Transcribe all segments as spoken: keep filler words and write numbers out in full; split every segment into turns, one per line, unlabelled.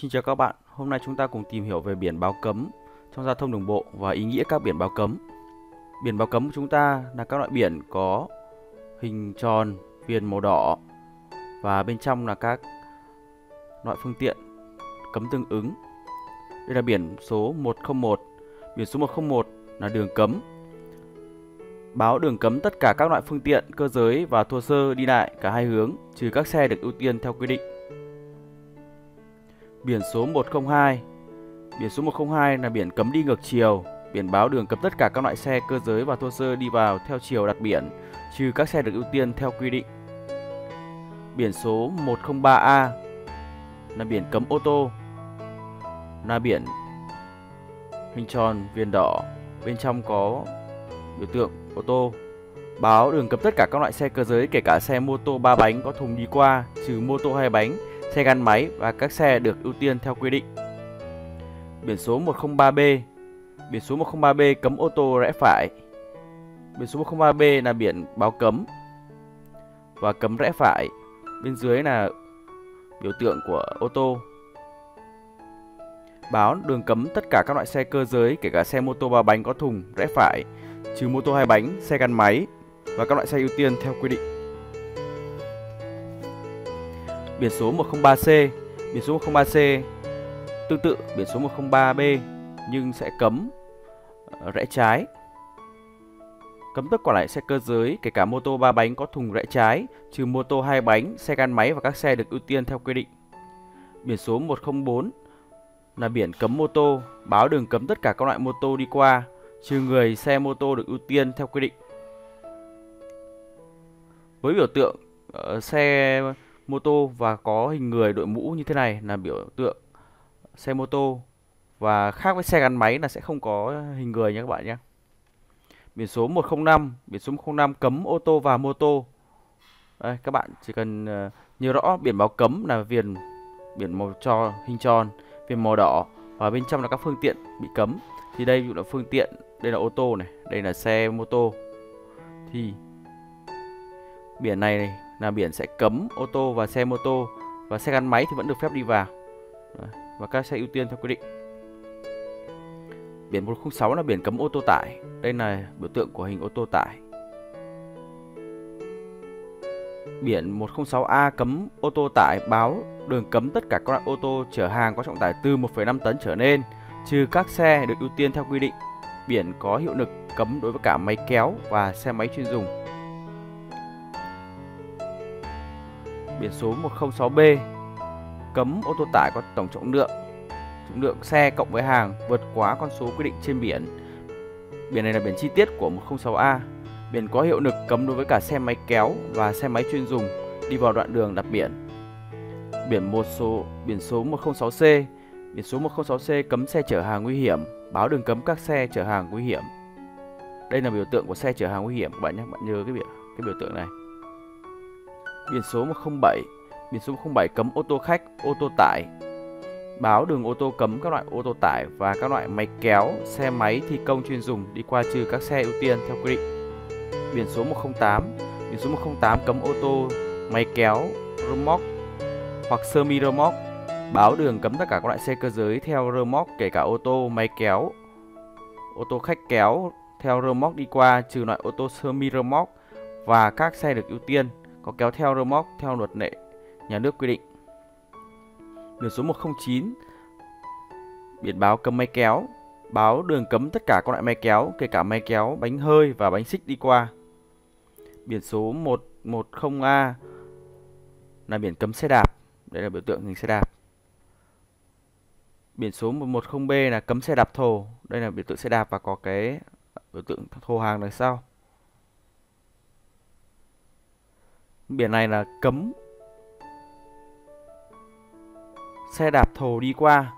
Xin chào các bạn, hôm nay chúng ta cùng tìm hiểu về biển báo cấm trong giao thông đường bộ và ý nghĩa các biển báo cấm. Biển báo cấm của chúng ta là các loại biển có hình tròn, viền màu đỏ và bên trong là các loại phương tiện cấm tương ứng. Đây là biển số một không một. Biển số một không một là đường cấm. Báo đường cấm tất cả các loại phương tiện, cơ giới và thô sơ đi lại cả hai hướng, trừ các xe được ưu tiên theo quy định. Biển số một không hai. Biển số một không hai là biển cấm đi ngược chiều. Biển báo đường cấm tất cả các loại xe, cơ giới và thô sơ đi vào theo chiều đặt biển, trừ các xe được ưu tiên theo quy định. Biển số một không ba A là biển cấm ô tô. Là biển hình tròn, viền đỏ, bên trong có biểu tượng ô tô. Báo đường cấm tất cả các loại xe cơ giới, kể cả xe mô tô ba bánh có thùng đi qua, trừ mô tô hai bánh, xe gắn máy và các xe được ưu tiên theo quy định. Biển số một không ba B. Biển số một không ba B cấm ô tô rẽ phải. Biển số một không ba B là biển báo cấm và cấm rẽ phải. Bên dưới là biểu tượng của ô tô. Báo đường cấm tất cả các loại xe cơ giới, kể cả xe mô tô ba bánh có thùng rẽ phải, trừ mô tô hai bánh, xe gắn máy và các loại xe ưu tiên theo quy định. Biển số một không ba C. Biển số một không ba C tương tự biển số một không ba B nhưng sẽ cấm rẽ trái. Cấm tất cả loại xe cơ giới, kể cả mô tô ba bánh có thùng rẽ trái, trừ mô tô hai bánh, xe gắn máy và các xe được ưu tiên theo quy định. Biển số một không bốn là biển cấm mô tô. Báo đường cấm tất cả các loại mô tô đi qua, trừ người, xe mô tô được ưu tiên theo quy định. Với biểu tượng uh, xe mô tô và có hình người đội mũ như thế này là biểu tượng xe mô tô, và khác với xe gắn máy là sẽ không có hình người nha các bạn nhé. Biển số một không năm. Biển số một không năm cấm ô tô và mô tô. Đây, các bạn chỉ cần uh, nhớ rõ biển báo cấm là viền biển màu tròn, hình tròn, viền màu đỏ và bên trong là các phương tiện bị cấm. Thì đây ví dụ là phương tiện, đây là ô tô này, đây là xe mô tô. Thì biển này, này là biển sẽ cấm ô tô và xe mô tô, và xe gắn máy thì vẫn được phép đi vào. Đấy, và các xe ưu tiên theo quy định. Biển một không sáu là biển cấm ô tô tải. Đây là biểu tượng của hình ô tô tải. Biển một không sáu A cấm ô tô tải. Báo đường cấm tất cả các loại ô tô chở hàng có trọng tải từ một phẩy năm tấn trở lên, trừ các xe được ưu tiên theo quy định. Biển có hiệu lực cấm đối với cả máy kéo và xe máy chuyên dùng. Biển số một không sáu B cấm ô tô tải có tổng trọng lượng trọng lượng xe cộng với hàng vượt quá con số quy định trên biển. Biển này là biển chi tiết của một không sáu A. Biển có hiệu lực cấm đối với cả xe máy kéo và xe máy chuyên dùng đi vào đoạn đường đặt biển. Biển một số biển số một không sáu C. Biển số một không sáu C cấm xe chở hàng nguy hiểm. Báo đường cấm các xe chở hàng nguy hiểm. Đây là biểu tượng của xe chở hàng nguy hiểm các bạn nhé, bạn nhớ cái biểu cái biểu tượng này. Biển số một không bảy. Biển số một không bảy cấm ô tô khách, ô tô tải. Báo đường ô tô cấm các loại ô tô tải và các loại máy kéo, xe máy thi công chuyên dùng đi qua, trừ các xe ưu tiên theo quy định. Biển số một không tám. Biển số một không tám cấm ô tô, máy kéo, rơ moóc hoặc semi rơ moóc. Báo đường cấm tất cả các loại xe cơ giới theo rơ moóc, kể cả ô tô, máy kéo, ô tô khách kéo theo rơ moóc đi qua, trừ loại ô tô semi rơ moóc và các xe được ưu tiên có kéo theo rơ moóc theo luật lệ nhà nước quy định. Biển số một không chín. Biển báo cấm máy kéo. Báo đường cấm tất cả các loại máy kéo, kể cả máy kéo, bánh hơi và bánh xích đi qua. Biển số một một không A là biển cấm xe đạp. Đây là biểu tượng hình xe đạp. Biển số một một không B là cấm xe đạp thồ. Đây là biểu tượng xe đạp và có cái biểu tượng thồ hàng đằng sau. Biển này là cấm xe đạp thồ đi qua,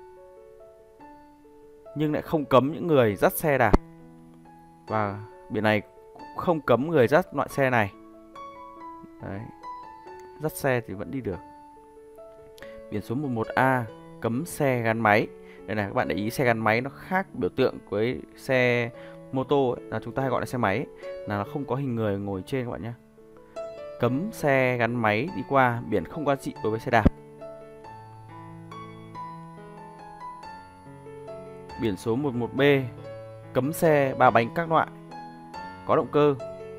nhưng lại không cấm những người dắt xe đạp. Và biển này cũng không cấm người dắt loại xe này. Đấy, dắt xe thì vẫn đi được. Biển số một một A cấm xe gắn máy. Đây này, các bạn để ý xe gắn máy nó khác biểu tượng với xe mô tô ấy, là chúng ta hay gọi là xe máy ấy, là nó không có hình người ngồi trên các bạn nhé. Cấm xe gắn máy đi qua, biển không có giá trị đối với xe đạp. Biển số mười một B cấm xe ba bánh các loại có động cơ.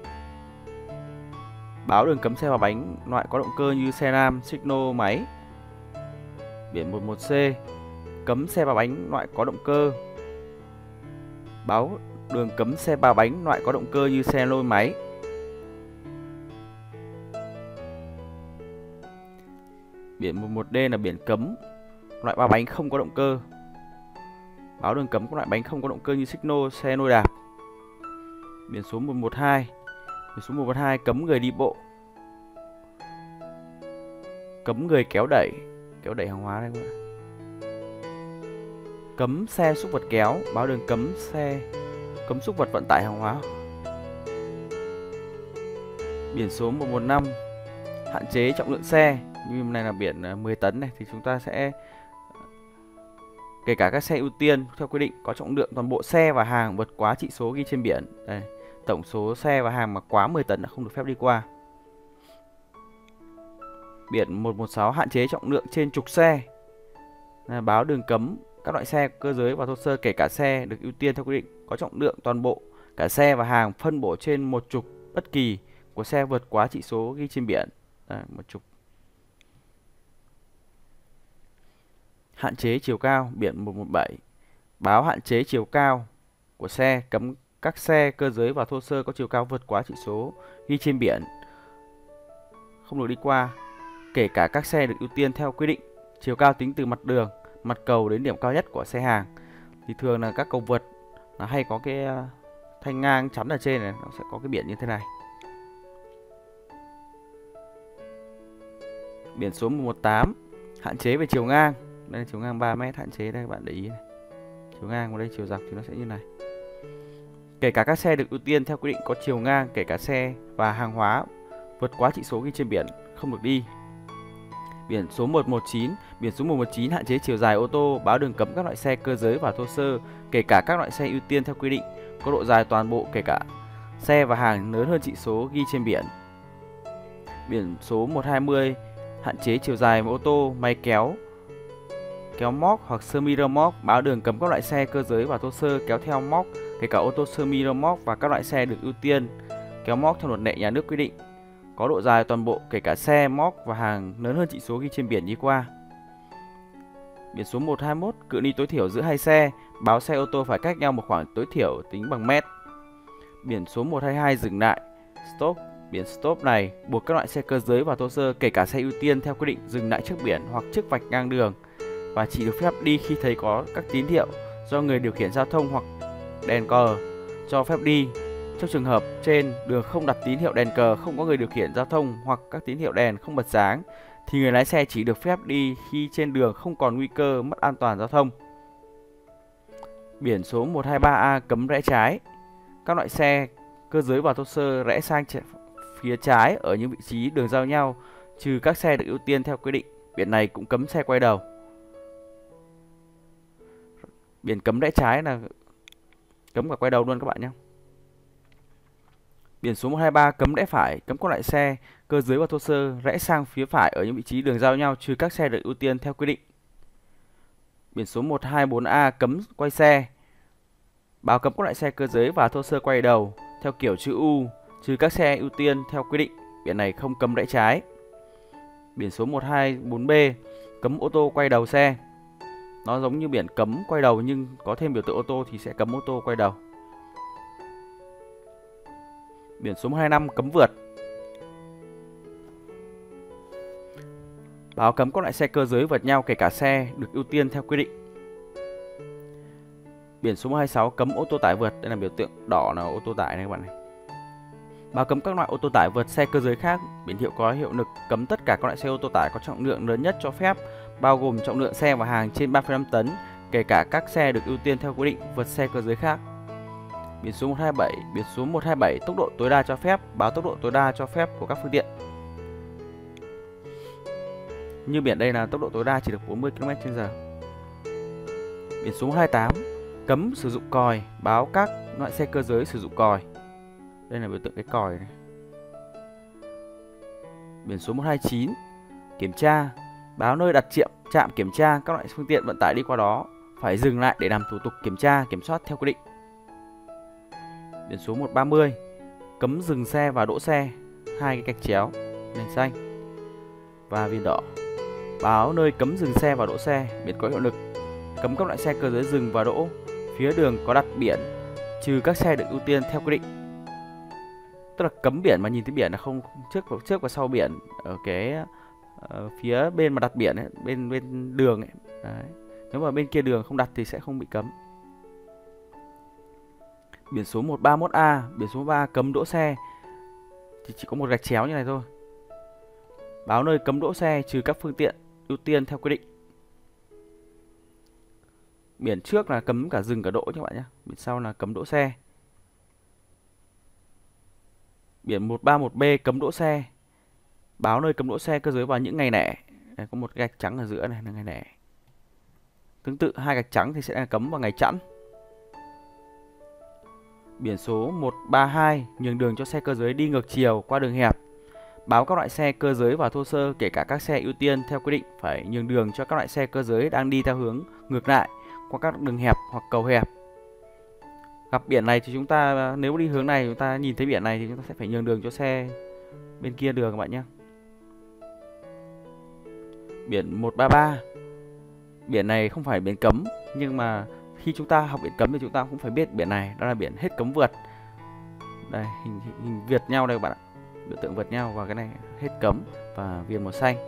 Báo đường cấm xe ba bánh loại có động cơ như xe lam, xích lô, máy. Biển mười một C cấm xe ba bánh loại có động cơ. Báo đường cấm xe ba bánh loại có động cơ như xe lôi, máy. Biển mười một D là biển cấm loại ba bánh không có động cơ. Báo đường cấm các loại bánh không có động cơ như xích lô, xe nôi đạp. Biển số một một hai, biển số một một hai cấm người đi bộ, cấm người kéo đẩy, kéo đẩy hàng hóa đây các bạn. Cấm xe xúc vật kéo, báo đường cấm xe, cấm xúc vật vận tải hàng hóa. Biển số một một năm hạn chế trọng lượng xe, như này là biển mười tấn này thì chúng ta sẽ kể cả các xe ưu tiên theo quy định có trọng lượng toàn bộ xe và hàng vượt quá chỉ số ghi trên biển. Đây, tổng số xe và hàng mà quá mười tấn là không được phép đi qua. Biển một một sáu hạn chế trọng lượng trên trục xe, là báo đường cấm các loại xe cơ giới và thô sơ kể cả xe được ưu tiên theo quy định có trọng lượng toàn bộ cả xe và hàng phân bổ trên một trục bất kỳ của xe vượt quá chỉ số ghi trên biển. Đây, một trục. Hạn chế chiều cao, biển một một bảy báo hạn chế chiều cao của xe, cấm các xe cơ giới và thô sơ có chiều cao vượt quá chỉ số ghi trên biển không được đi qua, kể cả các xe được ưu tiên theo quy định. Chiều cao tính từ mặt đường, mặt cầu đến điểm cao nhất của xe hàng. Thì thường là các cầu vượt là hay có cái thanh ngang chắn ở trên này, nó sẽ có cái biển như thế này. Biển số một một tám hạn chế về chiều ngang, đây là chiều ngang ba mét, hạn chế đây các bạn để ý này. Chiều ngang, và đây chiều dọc thì nó sẽ như này. Kể cả các xe được ưu tiên theo quy định có chiều ngang, kể cả xe và hàng hóa vượt quá chỉ số ghi trên biển không được đi. Biển số một một chín, biển số một một chín hạn chế chiều dài ô tô, báo đường cấm các loại xe cơ giới và thô sơ, kể cả các loại xe ưu tiên theo quy định có độ dài toàn bộ kể cả xe và hàng lớn hơn chỉ số ghi trên biển. Biển số một hai mươi hạn chế chiều dài ô tô, máy kéo, kéo móc hoặc semi rơ móc, báo đường cấm các loại xe cơ giới và thô sơ kéo theo móc, kể cả ô tô semi rơ móc và các loại xe được ưu tiên kéo móc theo luật lệ nhà nước quy định có độ dài toàn bộ kể cả xe, móc và hàng lớn hơn chỉ số ghi trên biển đi qua. Biển số một hai mốt cự ly tối thiểu giữa hai xe, báo xe ô tô phải cách nhau một khoảng tối thiểu tính bằng mét. Biển số một hai hai dừng lại, stop, biển stop này buộc các loại xe cơ giới và thô sơ kể cả xe ưu tiên theo quy định dừng lại trước biển hoặc trước vạch ngang đường và chỉ được phép đi khi thấy có các tín hiệu do người điều khiển giao thông hoặc đèn cờ cho phép đi. Trong trường hợp trên đường không đặt tín hiệu đèn cờ, không có người điều khiển giao thông hoặc các tín hiệu đèn không bật sáng thì người lái xe chỉ được phép đi khi trên đường không còn nguy cơ mất an toàn giao thông. Biển số một hai ba A cấm rẽ trái, các loại xe cơ giới và thô sơ rẽ sang phía trái ở những vị trí đường giao nhau trừ các xe được ưu tiên theo quy định. Biển này cũng cấm xe quay đầu. Biển cấm rẽ trái là cấm cả quay đầu luôn các bạn nhé. Biển số một hai ba cấm rẽ phải, cấm các loại xe cơ giới và thô sơ rẽ sang phía phải ở những vị trí đường giao nhau trừ các xe được ưu tiên theo quy định. Biển số một hai bốn A cấm quay xe, báo cấm các loại xe cơ giới và thô sơ quay đầu theo kiểu chữ U trừ các xe ưu tiên theo quy định. Biển này không cấm rẽ trái. Biển số một hai bốn B cấm ô tô quay đầu xe, nó giống như biển cấm quay đầu nhưng có thêm biểu tượng ô tô thì sẽ cấm ô tô quay đầu. Biển số một hai năm cấm vượt, báo cấm các loại xe cơ giới vượt nhau kể cả xe được ưu tiên theo quy định. Biển số một hai sáu cấm ô tô tải vượt, đây là biểu tượng đỏ là ô tô tải này các bạn này. Báo cấm các loại ô tô tải vượt xe cơ giới khác, biển hiệu có hiệu lực cấm tất cả các loại xe ô tô tải có trọng lượng lớn nhất cho phép, bao gồm trọng lượng xe và hàng trên ba phẩy năm tấn, kể cả các xe được ưu tiên theo quy định vượt xe cơ giới khác. Biển số một hai bảy, biển số một hai bảy tốc độ tối đa cho phép, báo tốc độ tối đa cho phép của các phương tiện. Như biển đây là tốc độ tối đa chỉ được bốn mươi ki lô mét trên giờ. Biển số một hai tám cấm sử dụng còi, báo các loại xe cơ giới sử dụng còi. Đây là biểu tượng cái còi này. Biển số một hai chín kiểm tra, báo nơi đặt trạm trạm kiểm tra các loại phương tiện vận tải đi qua đó phải dừng lại để làm thủ tục kiểm tra, kiểm soát theo quy định. Biển số một ba mươi cấm dừng xe và đỗ xe, hai cái gạch chéo, nền xanh và viền đỏ. Báo nơi cấm dừng xe và đỗ xe, biển có hiệu lực. Cấm các loại xe cơ giới dừng và đỗ phía đường có đặt biển, trừ các xe được ưu tiên theo quy định. Tức là cấm biển mà nhìn thấy biển là không trước và trước và sau biển ở cái uh, phía bên mà đặt biển ấy, bên bên đường ấy. Đấy. Nếu mà bên kia đường không đặt thì sẽ không bị cấm. Biển số một ba mốt A, biển số ba cấm đỗ xe thì chỉ có một gạch chéo như này thôi. Báo nơi cấm đỗ xe trừ các phương tiện ưu tiên theo quy định. Biển trước là cấm cả dừng cả đỗ các bạn nhé. Biển sau là cấm đỗ xe. Biển một ba mốt B cấm đỗ xe. Báo nơi cấm đỗ xe cơ giới vào những ngày lẻ. Đây, có một gạch trắng ở giữa này là ngày lẻ. Tương tự hai gạch trắng thì sẽ là cấm vào ngày chẵn. Biển số một ba hai nhường đường cho xe cơ giới đi ngược chiều qua đường hẹp. Báo các loại xe cơ giới và thô sơ kể cả các xe ưu tiên theo quy định phải nhường đường cho các loại xe cơ giới đang đi theo hướng ngược lại qua các đường hẹp hoặc cầu hẹp. Gặp biển này thì chúng ta nếu đi hướng này chúng ta nhìn thấy biển này thì chúng ta sẽ phải nhường đường cho xe bên kia đường các bạn nhé. Biển một ba ba. Biển này không phải biển cấm, nhưng mà khi chúng ta học biển cấm thì chúng ta cũng phải biết biển này, đó là biển hết cấm vượt. Đây, hình, hình, hình vượt nhau đây các bạn ạ. Biểu tượng vượt nhau và cái này hết cấm và viền màu xanh.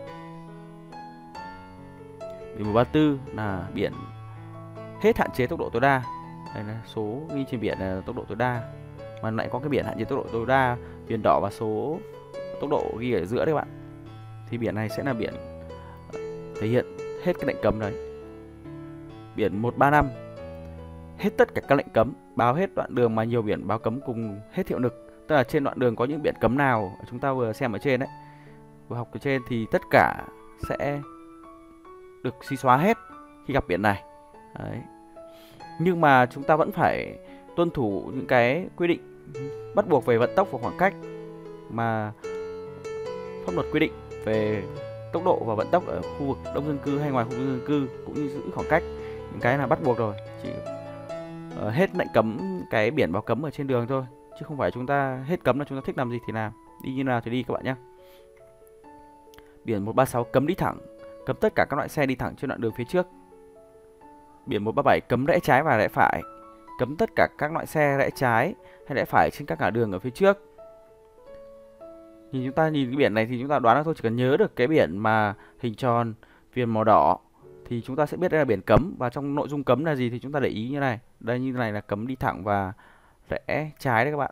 Biển một ba tư là biển hết hạn chế tốc độ tối đa. Đây là số ghi trên biển là tốc độ tối đa, mà lại có cái biển hạn chế tốc độ tối đa viền đỏ và số tốc độ ghi ở giữa đấy các bạn. Thì biển này sẽ là biển thể hiện hết cái lệnh cấm đấy. Biển một ba năm hết tất cả các lệnh cấm, báo hết đoạn đường mà nhiều biển báo cấm cùng hết hiệu lực. Tức là trên đoạn đường có những biển cấm nào chúng ta vừa xem ở trên đấy, vừa học ở trên thì tất cả sẽ được xóa xóa hết khi gặp biển này. Đấy. Nhưng mà chúng ta vẫn phải tuân thủ những cái quy định bắt buộc về vận tốc và khoảng cách mà pháp luật quy định về tốc độ và vận tốc ở khu vực đông dân cư hay ngoài khu vực dân cư, cũng như giữ khoảng cách. Những cái là bắt buộc rồi, chỉ uh, hết lệnh cấm cái biển báo cấm ở trên đường thôi, chứ không phải chúng ta hết cấm là chúng ta thích làm gì thì làm, đi như nào thì đi các bạn nhé. Biển một ba sáu cấm đi thẳng, cấm tất cả các loại xe đi thẳng trên đoạn đường phía trước. Biển một ba bảy cấm rẽ trái và rẽ phải, cấm tất cả các loại xe rẽ trái hay rẽ phải trên các ngã đường ở phía trước. Thì chúng ta nhìn cái biển này thì chúng ta đoán là thôi, chỉ cần nhớ được cái biển mà hình tròn viền màu đỏ thì chúng ta sẽ biết đây là biển cấm, và trong nội dung cấm là gì thì chúng ta để ý như này. Đây, như này là cấm đi thẳng và rẽ trái đấy các bạn.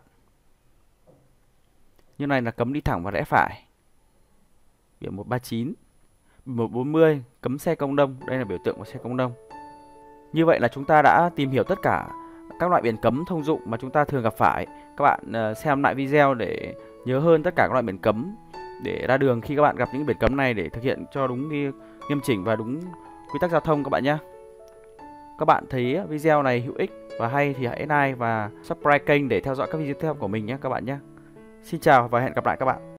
Như này là cấm đi thẳng và rẽ phải. Biển một ba chín. Biển một bốn mươi cấm xe công nông, đây là biểu tượng của xe công nông. Như vậy là chúng ta đã tìm hiểu tất cả các loại biển cấm thông dụng mà chúng ta thường gặp phải. Các bạn xem lại video để nhớ hơn tất cả các loại biển cấm để ra đường khi các bạn gặp những biển cấm này, để thực hiện cho đúng nghiêm chỉnh và đúng quy tắc giao thông các bạn nhé. Các bạn thấy video này hữu ích và hay thì hãy like và subscribe kênh để theo dõi các video tiếp theo của mình nhé các bạn nhé. Xin chào và hẹn gặp lại các bạn.